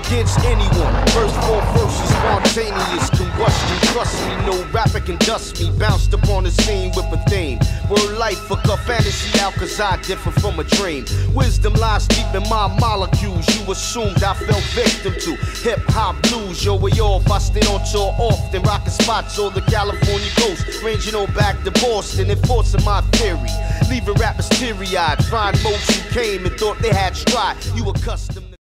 against anyone. First for first is spontaneous combustion. Trust me, no rapper can dust me. Bounced upon the scene with a theme. Word life, fuck up fantasy out, cause I differ from a dream. Wisdom lies deep in my molecules. You assumed I fell victim to hip-hop blues. Yo, way off, I stay on tour often. Rocking spots on the California coast, ranging on back to Boston, enforcing my theory. Leaving rappers teary-eyed. Find most who came and thought they had stride. You accustomed